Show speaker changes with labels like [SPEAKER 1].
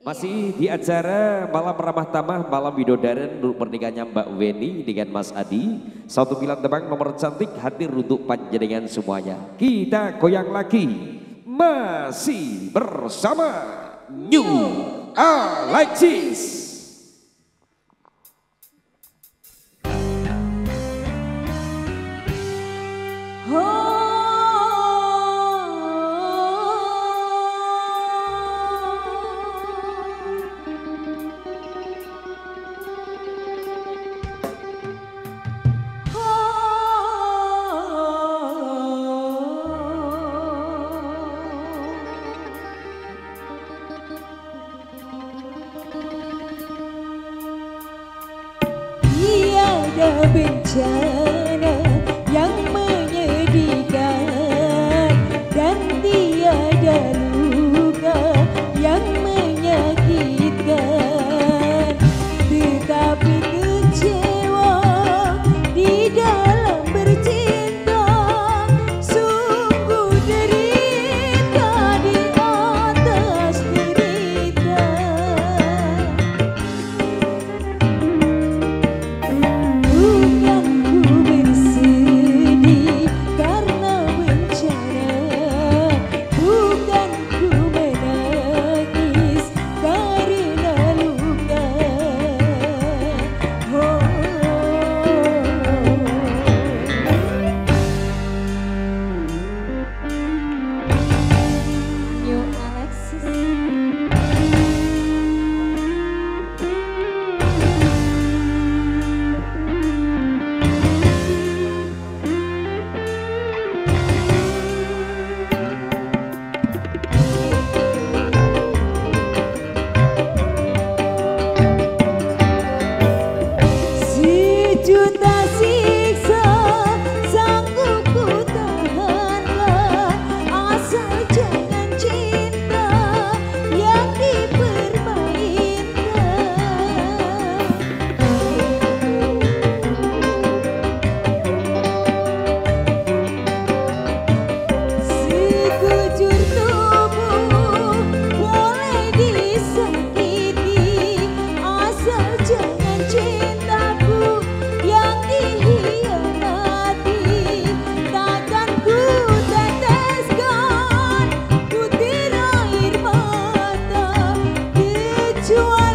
[SPEAKER 1] Masih di acara Malam Ramah Tamah, Malam Widodaren untuk pernikahannya Mbak Weni dengan Mas Adi. Satu pilar tebang nomor cantik hadir untuk panjenengan semuanya. Kita goyang lagi, masih bersama New Alexis.
[SPEAKER 2] Tiada bencana yang menyedihkan dan tiada luka yang menyakitkan, tetapi kecewa di dalam bercinta sungguh derita di atas derita. Juta siksa sanggup ku tahankan, asal jangan cinta yang dipermainkan. Sekujur tubuh boleh disakiti, asal jangan cintaku yang dihianati. Takkan ku teteskan butir air mata kecuali